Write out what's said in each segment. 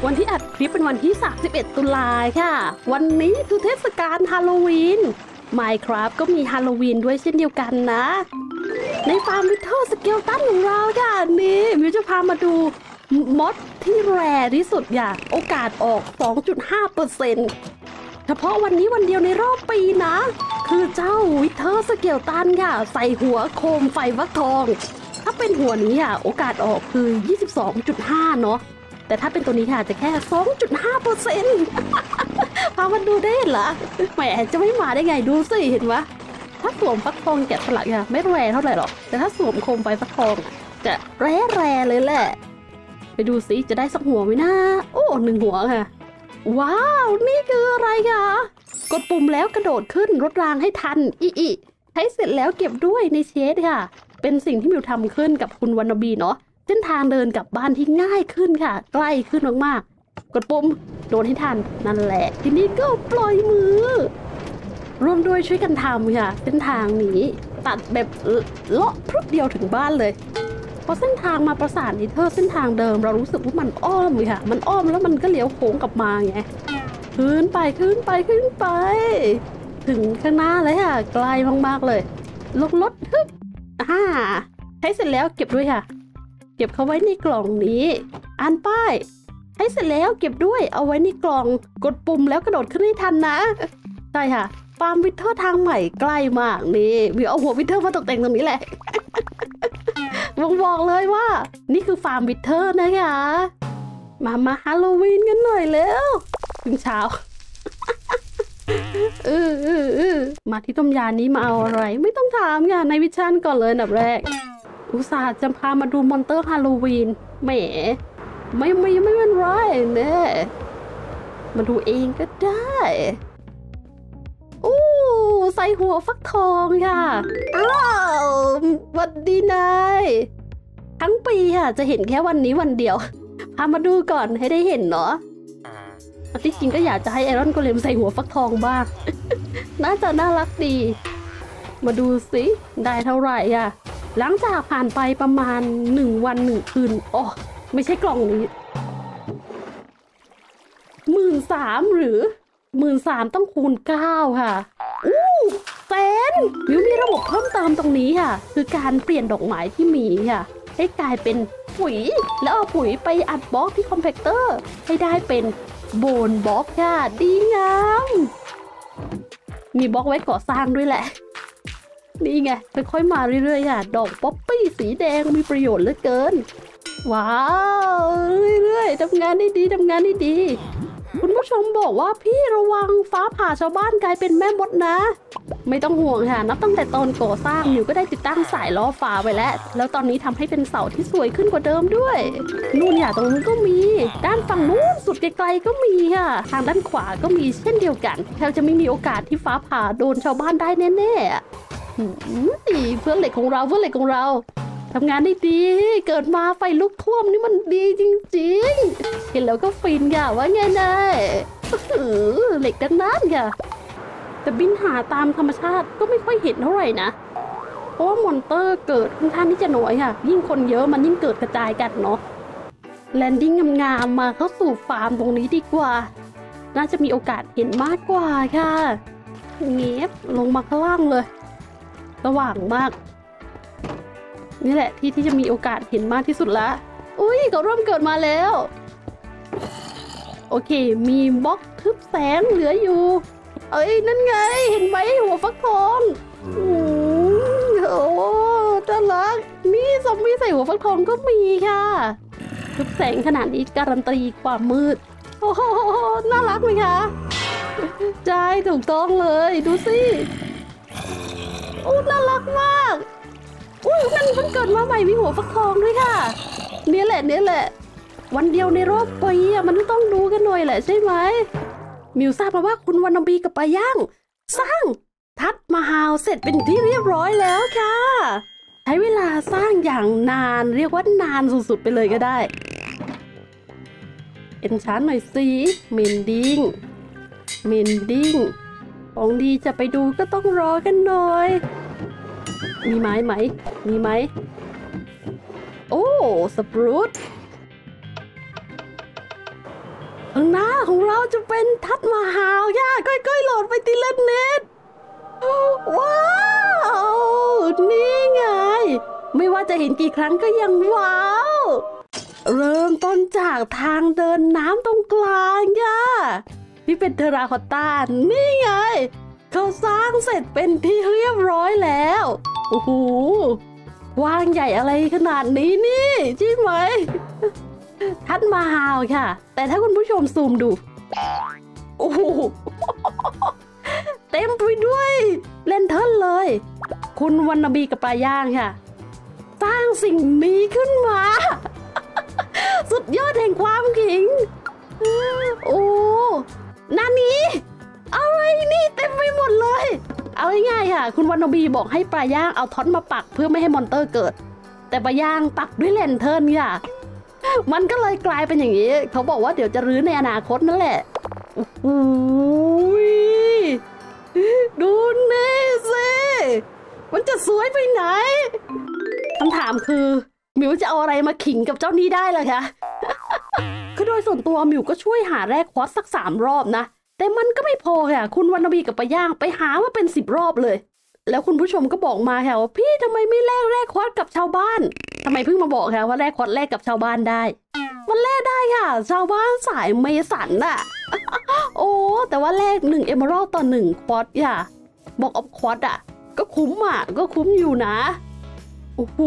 วันที่อัดคลิปเป็นวันที่31ตุลาค่ะวันนี้คือเทศกาลฮาโลวีน Minecraft ก็มีฮาโลวีนด้วยเช่นเดียวกันนะในฟาร์มวิเทอร์สเกลตันของเราค่ะนี่มิวจะพามาดูมอดที่แรที่สุดอย่างโอกาสออก 2.5% เฉพาะวันนี้วันเดียวในรอบปีนะคือเจ้าวิเทอร์สเกลตันค่ะใส่หัวโคมไฟฟักทองถ้าเป็นหัวนี้ค่ะโอกาสออกคือ 22.5 เนาะแต่ถ้าเป็นตัวนี้ค่ะจะแค่ 2.5% พามาดูได้เหรอแหมจะไม่มาได้ไงดูสิเห็นไหมถ้าสวมฟักทองแกะสลักค่ะไม่แร่เท่าไหร่หรอกแต่ถ้าสวมโคมไฟฟักทองจะแร่เลยแหละไปดูสิจะได้สักหัวไหมนะโอ้1 หัวค่ะว้าวนี่คืออะไรคะกดปุ่มแล้วกระโดดขึ้นรถรางให้ทันอีใช้เสร็จแล้วเก็บด้วยในเชดค่ะเป็นสิ่งที่มิวทำขึ้นกับคุณวานาบีเนาะเส้นทางเดินกลับบ้านที่ง่ายขึ้นค่ะใกล้ขึ้นมากๆกดปุ่มโดนให้ทันนั่นแหละทีนี้ก็ปล่อยมือร่วมด้วยช่วยกันทำค่ะเส้นทางนี้ตัดแบบเลาะพรึบเดียวถึงบ้านเลยพอเส้นทางมาประสานนิเทอร์เส้นทางเดิมเรารู้สึกว่ามันอ้อมเลยค่ะมันอ้อมแล้วมันก็เลี้ยวโค้งกลับมาไงขึ้นไปถึงข้างหน้าเลยค่ะไกลมากๆเลยลงรถฮึบใช้เสร็จแล้วเก็บด้วยค่ะเก็บเขาไว้ในกล่องนี้อ่านป้ายใช้เสร็จแล้วเก็บด้วยเอาไว้ในกล่องกดปุ่มแล้วกระโดดขึ้นให้ทันนะใช่ค่ะฟาร์มวิเทอร์ทางใหม่ใกล้มากนี่วิวเอาหัววิเทอร์มาตกแต่งตรงนี้แหละ บอกเลยว่านี่คือฟาร์มวิเทอร์นะคะมาฮาโลวีนกันหน่อยแล้วถึงเช้า มาที่ต้มยานี้มาเอาอะไรไม่ต้องถามค่ะในวิชั่นก่อนเลยอันดับแรกอุตส่าห์จะพามาดูมอนเตอร์ฮาโลวีนแหมไม่เป็นไรเนี่ยมาดูเองก็ได้ใส่หัวฟักทองค่ะอ้าววันดีนายทั้งปีค่ะจะเห็นแค่วันนี้วันเดียวพามาดูก่อนให้ได้เห็นเนาะที่จริงก็อยากจะให้ไอรอนโกเลมใส่หัวฟักทองบ้าง น่าจะน่ารักดีมาดูสิได้เท่าไหร่อ่ะหลังจากผ่านไปประมาณ1 วัน1 คืนอ๋อไม่ใช่กล่องนี้13,000หรือ13,000ต้องคูณ9ค่ะแสนมิวมีระบบเพิ่มเติมตรงนี้ค่ะคือการเปลี่ยนดอกไม้ที่มีค่ะให้กลายเป็นปุ๋ยแล้วเอาปุ๋ยไปอัดบล็อกที่คอมเพคเตอร์ให้ได้เป็นโบนบล็อกค่ะดีงามมีบล็อกไว้ก่อสร้างด้วยแหละนี่ไงค่อยๆมาเรื่อยๆค่ะดอกป๊อปปี้สีแดงมีประโยชน์เหลือเกินว้าวเรื่อยๆทำงานได้ดีคุณผู้ชมบอกว่าพี่ระวังฟ้าผ่าชาวบ้านกลายเป็นแม่มดนะไม่ต้องห่วงค่ะนับตั้งแต่ตอนก่อสร้างมิวก็ได้ติดตั้งสายล้อฟ้าไว้แล้วตอนนี้ทำให้เป็นเสาที่สวยขึ้นกว่าเดิมด้วยนู่นอย่าตรงนู้นก็มีด้านฝั่งนู้นสุดไกลๆก็มีค่ะทางด้านขวาก็มีเช่นเดียวกันแทบจะไม่มีโอกาสที่ฟ้าผ่าโดนชาวบ้านได้แน่ๆเพื่อนเหล็กของเราทำงานได้ดีเกิดมาไฟลุกท่วมนี่มันดีจริงๆเห็นแล้วก็ฟินค่ะว่าไงนายเหล็กดังนั้นค่ะแต่บินหาตามธรรมชาติก็ไม่ค่อยเห็นเท่าไหร่นะเพราะว่ามอนเตอร์เกิดค่อนข้างที่จะน้อยค่ะยิ่งคนเยอะมันยิ่งเกิดกระจายกันเนาะแลนดิ้งงามๆมาเข้าสู่ฟาร์มตรงนี้ดีกว่าน่าจะมีโอกาสเห็นมากกว่าค่ะเงียบลงมาข้างล่างเลยสว่างมากนี่แหละที่จะมีโอกาสเห็นมากที่สุดละอุ้ยเขาเริ่มเกิดมาแล้วโอเคมีบล็อกทึบแสงเหลืออยู่นั่นไงเห็นไหมหัวฟักทองโอ้น่ารักนี่ซอมบี้ใส่หัวฟักทองก็มีค่ะทึบแสงขนาดนี้การันตีความมืดโอ้โหน่ารักไหมคะใช่ถูกต้องเลยดูสิโอ้น่ารักมากนั่นเพิ่งเกิดมาใหม่มีหัวฟักทองด้วยค่ะเนี่ยแหละวันเดียวในรอบปีมันต้องดูกันหน่อยแหละใช่ไหมมิวทราบมาว่าคุณวานาบีกับปาย่างสร้างทัชมาฮาลเสร็จเป็นที่เรียบร้อยแล้วค่ะใช้เวลาสร้างอย่างนานเรียกว่านานสุดๆไปเลยก็ได้เอ็นชาร์หน่อยสิเมนดิ้งของดีจะไปดูก็ต้องรอกันหน่อยมีไม้ไหมโอ้สปรูตข้างหน้าของเราจะเป็นทัชมาฮาลค่ะค่อยๆโหลดไปทีละนิดว้าวนี่ไงไม่ว่าจะเห็นกี่ครั้งก็ยังว้าวเริ่มต้นจากทางเดินน้ำตรงกลางค่ะที่เป็นเทราคอตตานี่ไงเขาสร้างเสร็จเป็นที่เรียบร้อยแล้วโอ้โหวางใหญ่อะไรขนาดนี้นี่ใช่ไหมทัชมาฮาลค่ะแต่ถ้าคุณผู้ชมซูมดูโอ้โหเต็มไปด้วยแลนเทิร์นเลยคุณวันนบีกับปลาย่างค่ะสร้างสิ่งนี้ขึ้นมาสุดยอดแห่งความขิงโอ้นานี้อะไรนี่เต็มไปหมดเลยเอาง่ายๆค่ะคุณวันนบีบอกให้ปลาย่างเอาท็อตมาปักเพื่อไม่ให้มอนเตอร์เกิดแต่ปลาย่างปักด้วยแลนเทิร์นค่ะมันก็เลยกลายเป็นอย่างนี้เขาบอกว่าเดี๋ยวจะรื้อในอนาคตนั่นแหละโอ้โหดูนี่สิมันจะสวยไปไหนคำถามคือมิวจะเอาอะไรมาขิงกับเจ้านี้ได้ล่ะคะคือโดยส่วนตัวมิวก็ช่วยหาแร่ควอตซ์สัก3 รอบนะแต่มันก็ไม่พอค่ะคุณวันนบีกับปะย่างไปหามาเป็น10 รอบเลยแล้วคุณผู้ชมก็บอกมาค่ะว่าพี่ทำไมไม่แลกแร่ควอตซ์กับชาวบ้านทำไมเพิ่งมาบอกค่ะว่าแร่ควอตซ์แลกกับชาวบ้านได้มันแลกได้ค่ะชาวบ้านสายเมสันน่ะ โอ้แต่ว่าแลก1 เอเมอรัลต่อ1 ควอตซ์ค่ะบอกออฟควอตซ์อ่ะก็คุ้มอ่ะก็คุ้มอยู่นะโอ้โห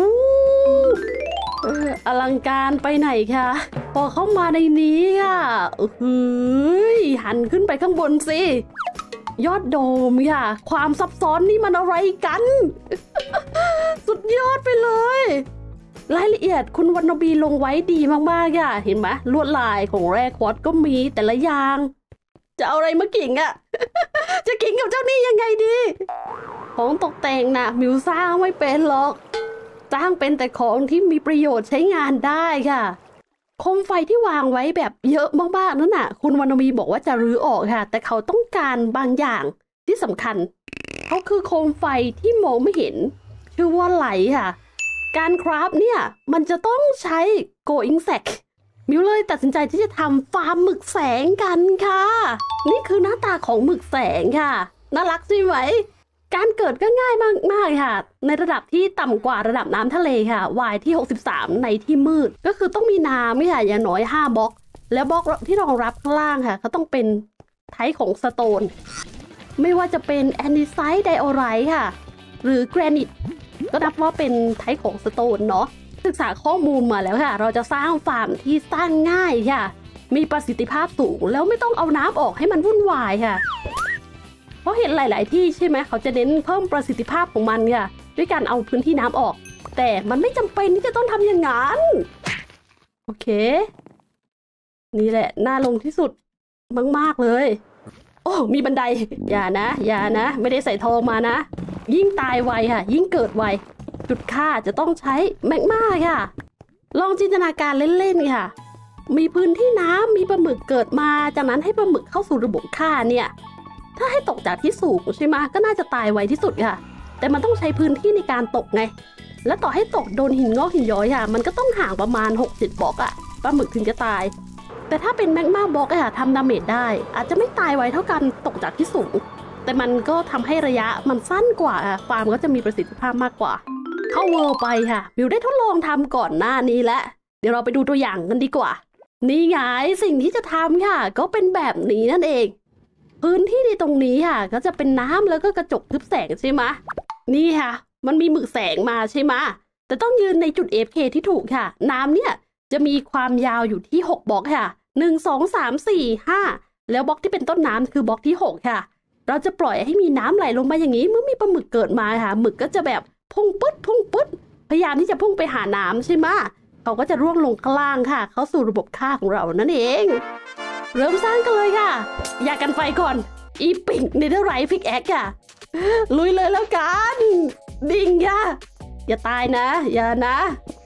อลังการไปไหนคะพอเข้ามาในนี้ค่ะหันขึ้นไปข้างบนสิยอดโดมค่ะความซับซ้อนนี่มันอะไรกัน สุดยอดไปเลยรายละเอียดคุณวันนบีลงไว้ดีมากๆค่ะเห็นไหมลวดลายของแร่ควอตซ์ก็มีแต่ละอย่างจะเอาอะไรมากิ่งอะ จะกิ่งกับเจ้านี่ยังไงดีของตกแต่งนะมิวสร้างไม่เป็นหรอกสร้างเป็นแต่ของที่มีประโยชน์ใช้งานได้ค่ะโคมไฟที่วางไว้แบบเยอะมากๆนั่นน่ะคุณวรรณวีบอกว่าจะรื้อออกค่ะแต่เขาต้องการบางอย่างที่สำคัญเขาคือโคมไฟที่มองไม่เห็นชื่อว่าไหลค่ะการคราฟเนี่ยมันจะต้องใช้ going sack มิวเลยตัดสินใจที่จะทำฟาร์มหมึกแสงกันค่ะนี่คือหน้าตาของหมึกแสงค่ะน่ารักใช่ไหมการเกิดก็ง่ายมากๆค่ะในระดับที่ต่ำกว่าระดับน้ำทะเลค่ะ Y ที่63ในที่มืดก็คือต้องมีน้ำค่ะอย่างน้อย5 บล็อกแล้วบล็อกที่รองรับข้างล่างค่ะก็ต้องเป็นไทป์ของสโตนไม่ว่าจะเป็นแอนดิไซต์ไดโอไรต์ค่ะหรือแกรนิตก็นับว่าเป็นไทป์ของสโตนเนาะศึกษาข้อมูลมาแล้วค่ะเราจะสร้างฟาร์มที่สร้างง่ายค่ะมีประสิทธิภาพสูงแล้วไม่ต้องเอาน้ำออกให้มันวุ่นวายค่ะเพราะเห็นหลายๆที่ใช่ไหมเขาจะเน้นเพิ่มประสิทธิภาพของมันค่ะด้วยการเอาพื้นที่น้ำออกแต่มันไม่จำเป็นที่จะต้องทำอย่างนั้นโอเคนี่แหละน่าลงที่สุดมากๆเลยโอ้มีบันไดอย่านะไม่ได้ใส่ทองมานะยิ่งตายไวค่ะยิ่งเกิดไวจุดค่าจะต้องใช้แมกมาค่ะลองจินตนาการเล่นๆค่ะมีพื้นที่น้ำมีปลาหมึกเกิดมาจากนั้นให้ปลาหมึกเข้าสู่ระบบค่าเนี่ยถ้าให้ตกจากที่สูงใช่ไหมก็น่าจะตายไวที่สุดค่ะแต่มันต้องใช้พื้นที่ในการตกไงและต่อให้ตกโดนหินงอกหินย้อยค่ะมันก็ต้องห่างประมาณ6-7 บล็อกอะปลาหมึกถึงจะตายแต่ถ้าเป็นแมกมาบล็อกอะทำดาเมจได้อาจจะไม่ตายไวเท่ากันตกจากที่สูงแต่มันก็ทำให้ระยะมันสั้นกว่าฟาร์มก็จะมีประสิทธิภาพมากกว่าเข้าเวิร์ไปค่ะบิวได้ทดลองทำก่อนหน้านี้แล้วเดี๋ยวเราไปดูตัวอย่างกันดีกว่านี่ไงสิ่งที่จะทำค่ะก็เป็นแบบนี้นั่นเองพื้นที่ในตรงนี้ค่ะก็จะเป็นน้ำแล้วก็กระจกทึบแสงใช่ไหมนี่ค่ะมันมีหมึกแสงมาใช่ไหมแต่ต้องยืนในจุด AFK ที่ถูกค่ะน้ำเนี่ยจะมีความยาวอยู่ที่6 บล็อกค่ะ1 2 3 4 5แล้วบล็อกที่เป็นต้นน้ำคือบล็อกที่6ค่ะเราจะปล่อยให้มีน้ำไหลลงมาอย่างนี้เมื่อมีปลาหมึกเกิดมาค่ะหมึกก็จะแบบพุ่งปึ๊ดพยายามที่จะพุ่งไปหาน้ำใช่ไหมเขาก็จะร่วงลงข้างล่างค่ะเข้าสู่ระบบค่าของเรานั่นเองเริ่มสร้างกันเลยค่ะอยากกันไฟก่อนอีปิงเนเธอร์ไรท์พิกแอคค่ะลุยเลยแล้วกันดิ่งค่ะอย่าตายนะอย่านะ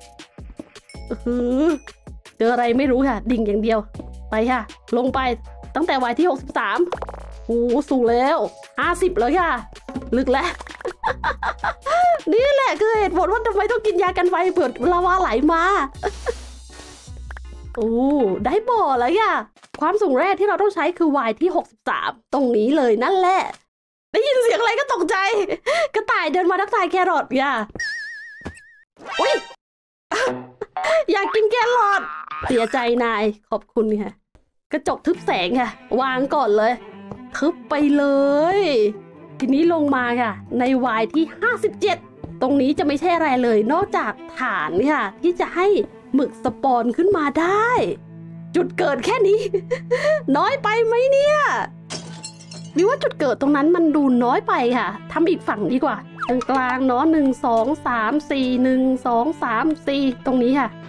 เจออะไรไม่รู้ค่ะดิ่งอย่างเดียวไปค่ะลงไปตั้งแต่วัยที่63โอ้สูงแล้ว50แล้วค่ะลึกแล้ว นี่แหละคือเหตุผลว่าทำไมต้องกินยากันไฟเผื่อลาวาไหลมา โอ้ได้บ่อแล้วค่ะความสูงแรกที่เราต้องใช้คือ y ที่63ตรงนี้เลยนั่นแหละได้ยินเสียงอะไรก็ตกใจกระต่ายเดินมาทักทายแครอทอย่าอุ๊ยอยากกินแครอทเสียใจนายขอบคุณค่ะกระจกทึบแสงค่ะวางก่อนเลยทึบไปเลยทีนี้ลงมาค่ะใน y ที่57ตรงนี้จะไม่ใช่อะไรเลยนอกจากฐานค่ะที่จะให้หมึกสปอนขึ้นมาได้จุดเกิดแค่นี้ น้อยไปไหมเนี่ยวิว่าจุดเกิดตรงนั้นมันดูน้อยไปค่ะทำอีกฝั่งดีกว่าตรงกลางเนาะ1 2 3 4 1 2 3 4ตรงนี้ค่ะ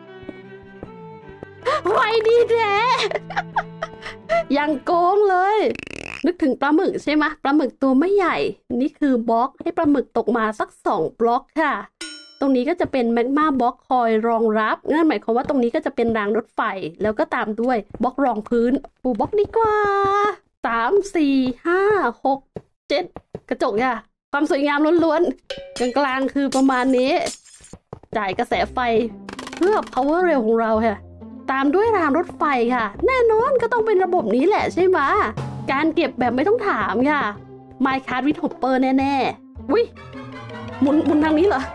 ไวดีแท้ ยังโกงเลยนึกถึงปลาหมึกใช่ไหมปลาหมึกตัวไม่ใหญ่นี่คือบล็อกให้ปลาหมึกตกมาสัก2บล็อกค่ะตรงนี้ก็จะเป็นแมกมาบล็อกคอยรองรับนั่นหมายความว่าตรงนี้ก็จะเป็นรางรถไฟแล้วก็ตามด้วยบล็อกรองพื้นปูบล็อกดีกว่า3 4 5 6 7กระจกค่ะความสวยงามล้วนๆกลางๆคือประมาณนี้จ่ายกระแสไฟเพื่อ power rail ของเราค่ะตามด้วยรางรถไฟค่ะแน่นอนก็ต้องเป็นระบบนี้แหละใช่ไหมการเก็บแบบไม่ต้องถามค่ะ Minecraft with Hopper แน่ๆวิหมุนทางนี้เหรอ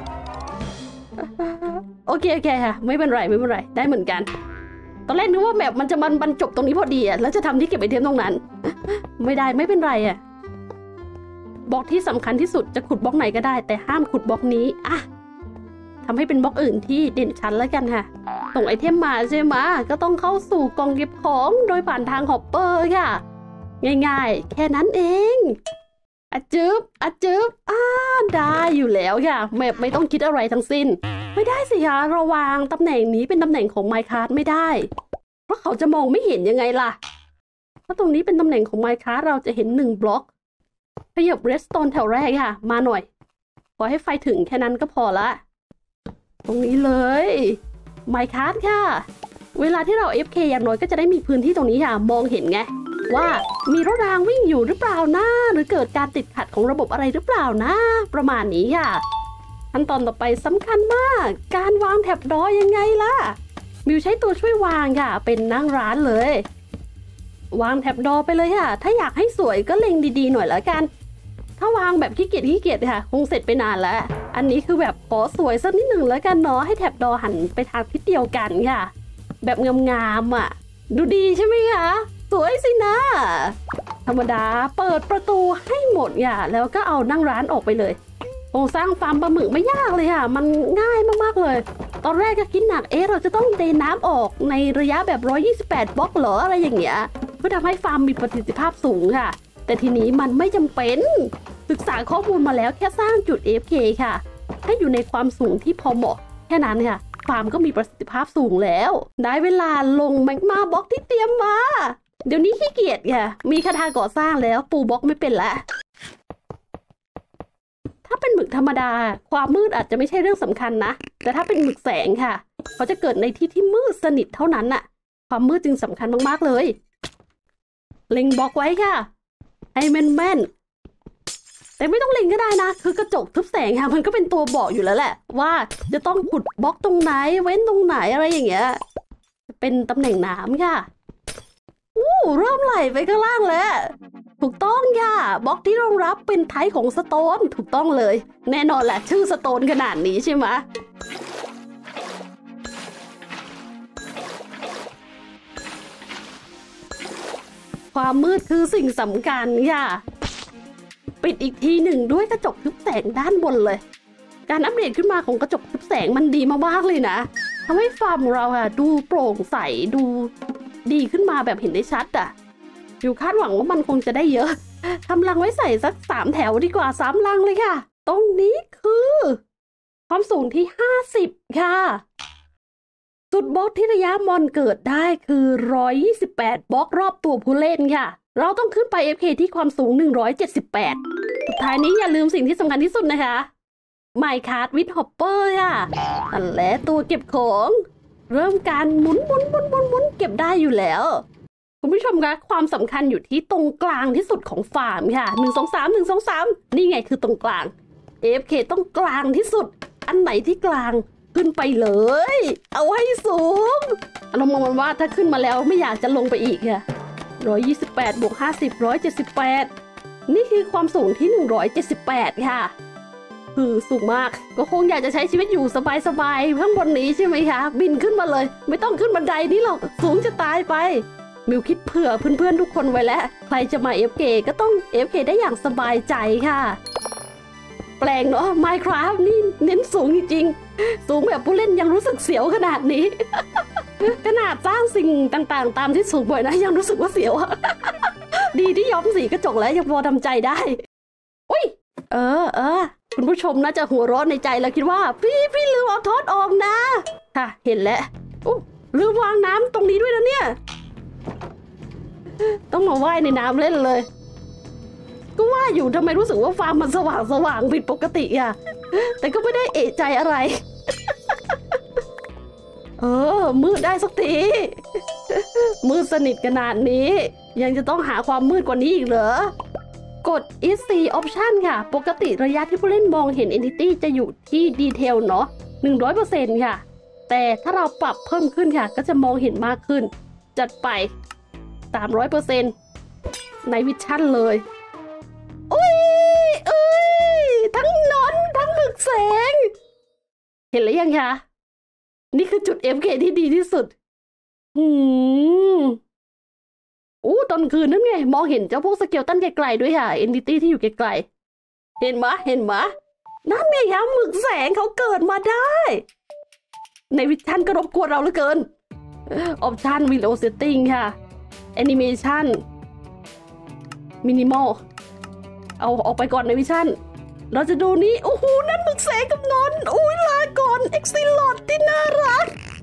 โอเคค่ะไม่เป็นไรได้เหมือนกันตอนแรกนึกว่าแบบมันจะบรรจบตรงนี้พอดีแล้วจะทำที่เก็บไอเทมตรงนั้นไม่ได้ไม่เป็นไรบล็อกที่สำคัญที่สุดจะขุดบล็อกไหนก็ได้แต่ห้ามขุดบล็อกนี้อะทำให้เป็นบล็อกอื่นที่เด่นชัดแล้วกันค่ะส่งไอเทมมาใช่ไหมก็ต้องเข้าสู่กล่องเก็บของโดยผ่านทางฮอปเปอร์ค่ะง่ายๆแค่นั้นเองอะจึ๊บได้อยู่แล้วค่ะไม่ต้องคิดอะไรทั้งสิ้นไม่ได้สิคะเราวางตำแหน่งนี้เป็นตำแหน่งของ Minecraft ไม่ได้เพราะเขาจะมองไม่เห็นยังไงล่ะถ้าตรงนี้เป็นตำแหน่งของ Minecraft เราจะเห็น1บล็อกขยับ Redstone แถวแรกค่ะมาหน่อยขอให้ไฟถึงแค่นั้นก็พอละตรงนี้เลย Minecraft ค่ะเวลาที่เรา FK อย่างน้อยก็จะได้มีพื้นที่ตรงนี้ค่ะมองเห็นไงว่ามีรถรางวิ่งอยู่หรือเปล่านะหรือเกิดการติดขัดของระบบอะไรหรือเปล่านะประมาณนี้ค่ะขั้นตอนต่อไปสำคัญมากการวางแถบดอยังไงล่ะมิวใช้ตัวช่วยวางค่ะเป็นนั่งร้านเลยวางแถบดอไปเลยค่ะถ้าอยากให้สวยก็เล็งดีๆหน่อยแล้วกันถ้าวางแบบขี้เกียจค่ะคงเสร็จไปนานแล้วอันนี้คือแบบขอสวยสักนิดหนึ่งแล้วกันเนาะให้แถบดอหันไปทางทิศเดียวกันค่ะแบบงามๆดูดีใช่ไหมคะสวยสินะธรรมดาเปิดประตูให้หมดค่ะแล้วก็เอานั่งร้านออกไปเลยโครงสร้างฟาร์มปลาหมึกไม่ยากเลยค่ะมันง่ายมากๆเลยตอนแรกก็คิดหนักเราจะต้องเทน้ำออกในระยะแบบ128บล็อกเหรออะไรอย่างเงี้ยเพื่อทำให้ฟาร์มมีประสิทธิภาพสูงค่ะแต่ทีนี้มันไม่จำเป็นศึกษาข้อมูลมาแล้วแค่สร้างจุด AFK ค่ะให้อยู่ในความสูงที่พอเหมาะแค่นั้นค่ะฟาร์มก็มีประสิทธิภาพสูงแล้วได้เวลาลงแมกมาบล็อกที่เตรียมมาเดี๋ยวนี้ขี้เกียจค่ะมีคาถาก่อสร้างแล้วปูบล็อกไม่เป็นละถ้าเป็นหมึกธรรมดาความมืดอาจจะไม่ใช่เรื่องสำคัญนะแต่ถ้าเป็นหมึกแสงค่ะเขาจะเกิดในที่ที่มืดสนิทเท่านั้นน่ะความมืดจึงสำคัญมากๆเลยเล็งบล็อกไว้ค่ะให้แม่นแต่ไม่ต้องเล็งก็ได้นะคือกระจกทึบแสงค่ะมันก็เป็นตัวบอกอยู่แล้วแหละว่าจะต้องขุดบล็อกตรงไหนเว้นตรงไหนอะไรอย่างเงี้ยเป็นตำแหน่งน้ำค่ะเริ่มไหลไปข้างล่างแล้วถูกต้องค่ะบล็อกที่รองรับเป็นไทป์ของสโตนถูกต้องเลยแน่นอนแหละชื่อสโตนขนาดนี้ใช่ไหมความมืดคือสิ่งสำคัญค่ะปิดอีกทีหนึ่งด้วยกระจกทึบแสงด้านบนเลยการอัปเดตขึ้นมาของกระจกทึบแสงมันดีมากๆเลยนะทำให้ฟาร์มของเราค่ะดูโปร่งใสดูดีขึ้นมาแบบเห็นได้ชัดอยู่คาดหวังว่ามันคงจะได้เยอะทำรังไว้ใส่สัก3แถวดีกว่า3รังเลยค่ะตรงนี้คือความสูงที่50ค่ะสุดบล็อกที่ระยะมอนเกิดได้คือ128บล็อกรอบตัวผู้เล่นค่ะเราต้องขึ้นไป FK ที่ความสูง178สุดท้ายนี้อย่าลืมสิ่งที่สำคัญที่สุดนะคะ Minecraft with Hopper ค่ะนั่นแหละตัวเก็บของเริ่มการหมุนเก็บได้อยู่แล้วคุณผู้ชมคะความสำคัญอยู่ที่ตรงกลางที่สุดของฟาร์มค่ะ1 2 3 นี่ไงคือตรงกลาง AFK ต้องกลางที่สุดอันไหนที่กลางขึ้นไปเลยเอาให้สูงเรามองมันว่าถ้าขึ้นมาแล้วไม่อยากจะลงไปอีกค่ะ128บวก50 178นี่คือความสูงที่178ค่ะคือสูงมากก็คงอยากจะใช้ชีวิตอยู่สบายๆข้างบนนี้ใช่ไหมคะบินขึ้นมาเลยไม่ต้องขึ้นบันไดนี่หรอกสูงจะตายไปมิวคิดเผื่อเพื่อนๆทุกคนไว้แล้วใครจะมา FK ก็ต้อง FK ได้อย่างสบายใจค่ะแปลงเนาะ Minecraft นี่เน้นสูงจริงๆสูงแบบผู้เล่นยังรู้สึกเสียวขนาดนี้ ขนาดสร้างสิ่งต่างๆตามที่สูงบ่อยนะยังรู้สึกว่าเสียว ดีที่ย้อมสีกระจกแล้วยังพอทำใจได้อุ้ยคุณผู้ชมน่าจะหัวร้อนในใจแล้วคิดว่าพี่ลืมเอาทอดออกนะค่ะเห็นแล้วลืมวางน้ำตรงนี้ด้วยนะเนี่ยต้องมาว่ายในน้ำเล่นเลยก็ว่าอยู่ทำไมรู้สึกว่าฟาร์มมันสว่างผิดปกติอ่ะแต่ก็ไม่ได้เอะใจอะไรมืดได้สักทีมืดสนิทขนาดนี้ยังจะต้องหาความมืดกว่านี้อีกเหรอกด ESC Option ค่ะปกติระยะที่ผู้เล่นมองเห็น Entity จะอยู่ที่ Detail เนาะ 100% ค่ะแต่ถ้าเราปรับเพิ่มขึ้นค่ะก็จะมองเห็นมากขึ้นจัดไป 300% ในวิชั่นเลยอุ้ยทั้งนอนทั้งหมึกแสงเห็นหรือยังคะนี่คือจุด FK ที่ดีที่สุดตอนคืนนั่นไงมองเห็นเจ้าพวกสเกลตันไกลๆด้วยค่ะ Entity ที่อยู่ไกลๆเห็นไหมนั่นไงคะหมึกแสงเขาเกิดมาได้ในวิชั่นก็รบกวนเราเหลือเกินออปชั่น Video Setting ค่ะ Animation Minimal เอาออกไปก่อนในวิชั่นเราจะดูนี่โอ้โหนั่นหมึกแสงกับนอนลาก่อนเอ็กซิลอดที่น่ารัก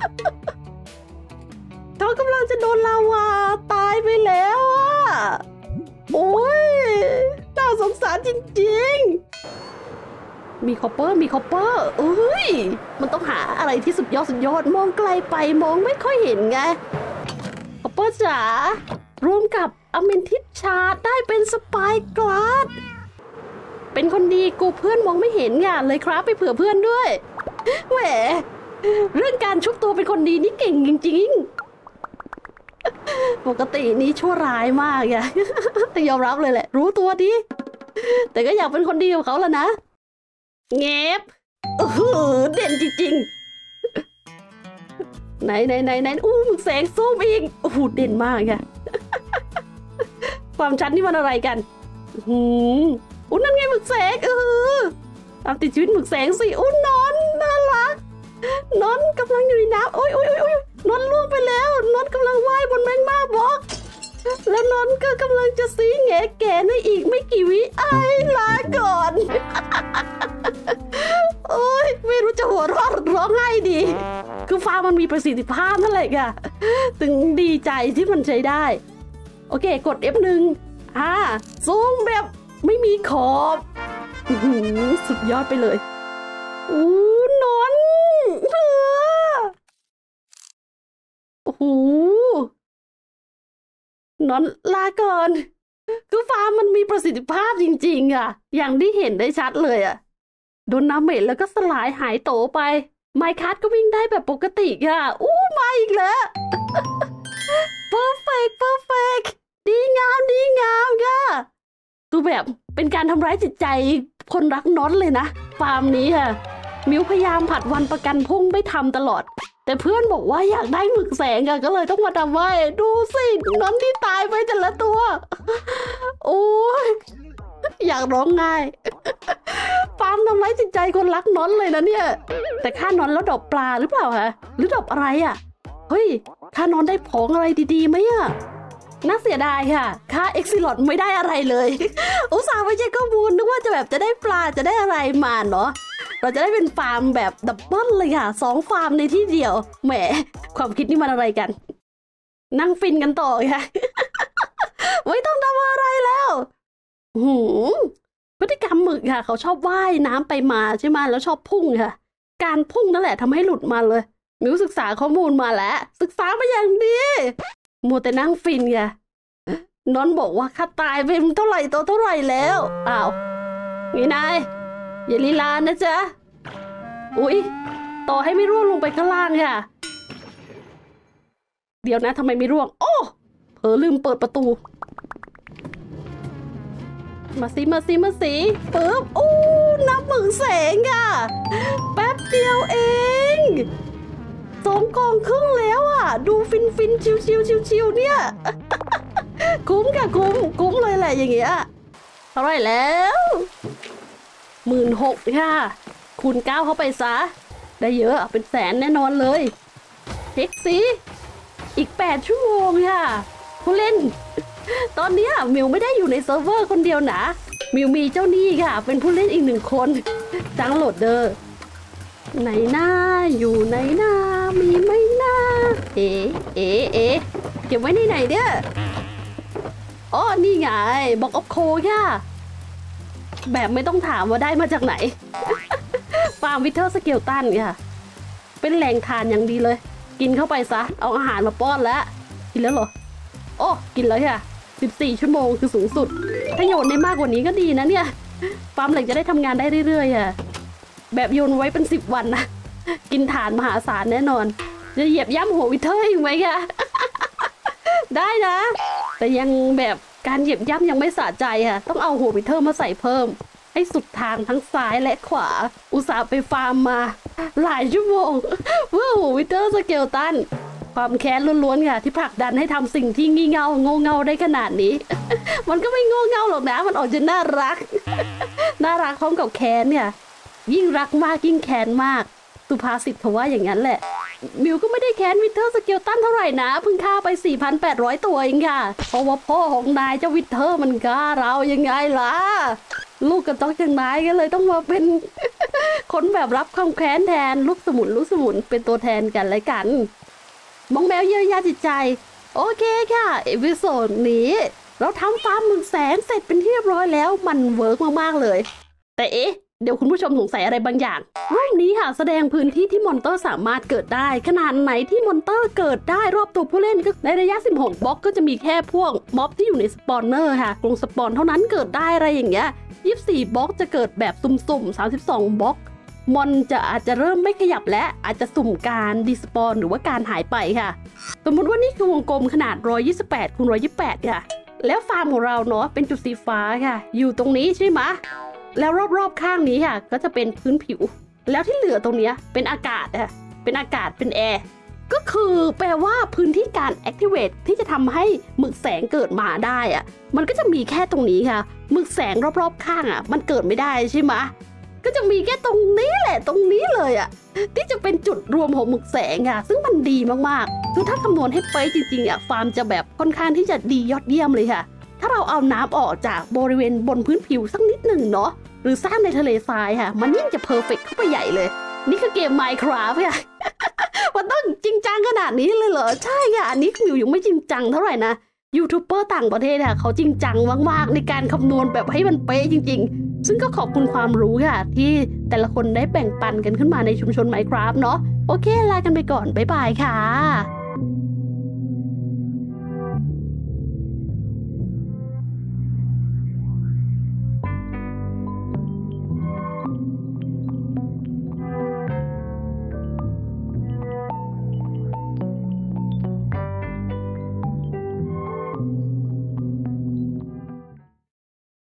เขากำลังจะโดนลาวาตายไปแล้วอ่ะโอ้ยน่าสงสารจริงๆมีคอปเปอร์มันต้องหาอะไรที่สุดยอดมองไกลไปมองไม่ค่อยเห็นไงคอปเปอร์จ๋ารวมกับอเมนทิสชาร์ดได้เป็นสปายกลาสเป็นคนดีกูเพื่อนมองไม่เห็นไงเลยครับไปเผื่อเพื่อนด้วยแหมเรื่องการชุบตัวเป็นคนดีนี่เก่งจริงๆปกตินี้ชั่วร้ายมากไงยอมรับเลยแหละรู้ตัวดีแต่ก็อยากเป็นคนดีกับเขาแล้วนะเงียบเด่นจริงๆไหนหมึกแสงซูมอีกเด่นมากไงความชัดนี่มันอะไรกันนั่นไงหมึกแสงตามติดชีวิตหมึกแสงสินอนน่ารักนอนกำลังอยู่ในน้ำโอ้ยนอนล่วงไปแล้วนอนกำลังว่ายบนแมงม่าบล็อกแล้วนอนก็กำลังจะซีแงแก่ในอีกไม่กี่วิลาก่อนโอ้ยไม่รู้จะหัวเราะร้องไห้ดีคือฟ้ามันมีประสิทธิภาพนั่นแหละค่ะถึงดีใจที่มันใช้ได้โอเคกด F1 ซูมแบบไม่มีขอบสุดยอดไปเลยนอนนอนลาก่อนคือฟาร์มมันมีประสิทธิภาพจริงๆอ่ะอย่างที่เห็นได้ชัดเลยอ่ะโดนน้ำเม็ดแล้วก็สลายหายโตไปไมค์คัทก็วิ่งได้แบบปกติอ่ะมาอีกแล้วperfect ดีงามค่ะคือแบบเป็นการทำร้ายจิตใจคนรักน็อตเลยนะฟาร์มนี้ค่ะมิวพยายามผัดวันประกันพรุ่งไม่ทำตลอดแต่เพื่อนบอกว่าอยากได้หมึกแสงก็เลยต้องมาทำไว้ดูสิน็อตที่ตายไปแต่ละตัวโอ้ยอยากร้องไห้ฟาร์มทำร้ายจิตใจคนรักน็อตเลยนะเนี่ยแต่ค่าน็อตแล้วดอกปลาหรือเปล่าคะหรือดอกอะไรอ่ะเฮ้ยค่าน็อตได้ของอะไรดีๆไหมอ่ะน่าเสียดายค่ะค่าเอ็กซิลอดไม่ได้อะไรเลยอุตส่าห์ไปเช็คข้อมูลนึกว่าจะแบบจะได้ปลาจะได้อะไรมาเนาะเราจะได้เป็นฟาร์มแบบดับเบิ้ลเลยค่ะ2 ฟาร์มในที่เดียวแหมความคิดนี่มันอะไรกันนั่งฟินกันต่อค่ะ ไม่ต้องทำอะไรแล้วพฤติกรรมหมึกค่ะเขาชอบว่ายน้ำไปมาใช่ไหมแล้วชอบพุ่งค่ะการพุ่งนั่นแหละทำให้หลุดมาเลยมิวศึกษาข้อมูลมาแล้วศึกษามาอย่างดีมัวแต่นั่งฟินไงนอนบอกว่าข้าตายไปเท่าไหร่ตัวเท่าไหร่แล้วนี่นายอย่าลีลานะจ๊ะอุ๊ยต่อให้ไม่ร่วงลงไปข้างล่างค่ะเดี๋ยวนะทำไมไม่ร่วงโอ้เผลอลืมเปิดประตูมาสิปึ๊บอู้น้ำหมึกแสงค่ะแป๊บเดียวเอง2 กล่องครึ่งแล้วอ่ะดูฟินชิวเนี่ย คุ้มค่ะคุ้มเลยแหละอย่างเงี้ยเท่าไหร่แล้ว16,000ค่ะคูณ9เข้าไปซะได้เยอะเป็นแสนแน่นอนเลยเช็คสิอีก8 ชั่วโมงค่ะผู้เล่นตอนนี้มิวไม่ได้อยู่ในเซิร์ฟเวอร์คนเดียวนะมิวมีเจ้าหนี้ค่ะเป็นผู้เล่นอีก1 คนจังโหลดเดอร์ไหนหน้าอยู่ไหนหน้ามีไหมหน้าเก็บไว้ในไหนเนี่ยอ๋อนี่ไงบอกออฟโคค่ะแบบไม่ต้องถามว่าได้มาจากไหน ฟาร์มวิเทอร์สเกลตันค่ะเป็นแหล่งทานอย่างดีเลยกินเข้าไปซะเอาอาหารมาป้อนแล้วกินแล้วเหรอโอ้กินแล้วค่ะ14 ชั่วโมงคือสูงสุดถ้าโยนได้มากกว่านี้ก็ดีนะเนี่ยฟาร์มเหล็กจะได้ทำงานได้เรื่อยๆอ่ะแบบโยนไว้เป็น10 วันนะกินฐานมหาศาลแน่นอนจะเหยียบย่ำหัววิเทอร์อีกไหมคะได้นะแต่ยังแบบการเหยียบย่ำยังไม่สะใจค่ะต้องเอาหัววิเทอร์มาใส่เพิ่มให้สุดทางทั้งซ้ายและขวาอุตส่าห์ไปฟาร์มมาหลายชั่วโมงเพื่อหัววิเทอร์สเกลตันความแค้นล้วนๆค่ะที่ผลักดันให้ทำสิ่งที่งี่เง่าโง่เง่าได้ขนาดนี้ มันก็ไม่โง่เง่าหรอกนะมันออกจะน่ารัก น่ารักพร้อมกับแค้นเนี่ยยิ่งรักมากยิ่งแค้นมากสุภาษิตเขาว่าอย่างนั้นแหละมิวก็ไม่ได้แค้นวิเทอร์สเกลตันเท่าไหร่นะเพิ่งฆ่าไป 4,800 ตัวเองค่ะเพราะว่าพ่อของนายเจ้าวิเทอร์มันฆ่าเรายังไงล่ะลูกกระจอกอย่างนายก็เลยต้องมาเป็น คนแบบรับความแค้นแทนลูกสมุนเป็นตัวแทนกันและกันมองแมวเยียวยาจิตใจโอเคค่ะเอพิโซดนี้เราทำฟาร์มหมึกแสงเสร็จเป็นที่เรียบร้อยแล้วมันเวิร์กมากๆเลยแต่เดี๋ยวคุณผู้ชมสงสัยอะไรบางอย่างรูปนี้ค่ะแสดงพื้นที่ที่มอนเตอร์สามารถเกิดได้ขนาดไหนที่มอนเตอร์เกิดได้รอบตัวผู้เล่นก็ในระยะ16 บล็อกก็จะมีแค่พวกม็อบที่อยู่ในสปอนเนอร์ค่ะกรงสปอนเท่านั้นเกิดได้อะไรอย่างเงี้ย24 บล็อกจะเกิดแบบสุ่มๆ32 บล็อกมอนอาจจะเริ่มไม่ขยับและอาจจะสุ่มการดิสปอนหรือว่าการหายไปค่ะสมมติว่านี่คือวงกลมขนาด128 คูณ 128ค่ะแล้วฟาร์มของเราเนาะเป็นจุดสีฟ้าค่ะอยู่ตรงนี้ใช่ไหมแล้วรอบๆข้างนี้ค่ะก็จะเป็นพื้นผิวแล้วที่เหลือตรงนี้เป็นอากาศค่ะเป็นอากาศเป็นแอร์ก็คือแปลว่าพื้นที่การ activate ที่จะทำให้หมึกแสงเกิดมาได้อะมันก็จะมีแค่ตรงนี้ค่ะหมึกแสงรอบๆข้างอ่ะมันเกิดไม่ได้ใช่ไหมก็จะมีแค่ตรงนี้แหละตรงนี้เลยอ่ะที่จะเป็นจุดรวมของหมึกแสงอ่ะซึ่งมันดีมากๆคือถ้าคำนวณให้เป๊ะจริงๆอ่ะฟาร์มจะแบบค่อนข้างที่จะดียอดเยี่ยมเลยค่ะถ้าเราเอาน้ำออกจากบริเวณบนพื้นผิวสักนิดหนึ่งเนาะหรือสร้างในทะเลทรายค่ะมันยิ่งจะเพอร์เฟกต์เข้าไปใหญ่เลยนี่คือเกม Minecraft ค่ะ มันต้องจริงจังขนาดนี้เลยเหรอใช่ค่ะอันนี้มิวยังไม่จริงจังเท่าไหร่นะยูทูบเบอร์ต่างประเทศค่ะเขาจริงจังมากๆในการคำนวณแบบให้มันเป๊ะจริงๆซึ่งก็ขอบคุณความรู้ค่ะที่แต่ละคนได้แบ่งปันกันขึ้นมาในชุมชน Minecraft เนาะโอเคลากันไปก่อนบ๊ายบายค่ะ